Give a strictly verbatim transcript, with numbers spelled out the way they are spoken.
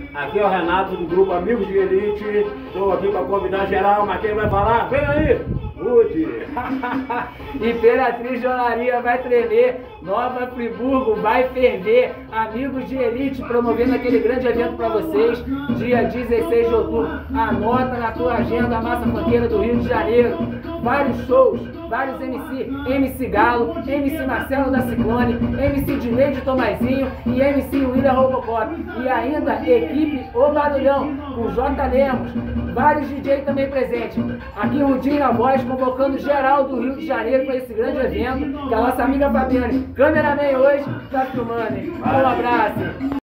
Aqui é o Renato do grupo Amigos de Elite. Estou aqui para convidar geral, mas quem vai falar? Vem aí! Rude! Imperatriz de Olaria vai tremer, Nova Friburgo vai ferver, Amigos de Elite promovendo aquele grande evento para vocês, dia dezesseis de outubro. Anota na tua agenda a Massa Funkeira do Rio de Janeiro. Vários shows, vários M C, M C Galo, M C Marcelo da Ciclone, M C Dinei de Tomazinho e M C William Robocop. E ainda equipe O Barulhão, com J. Lemos, vários D J também presentes. Aqui o Rudinho na voz, convocando geral do Rio de Janeiro para esse grande evento, que a nossa amiga Fabiane, cameraman hoje, tá filmando, hein? Um abraço!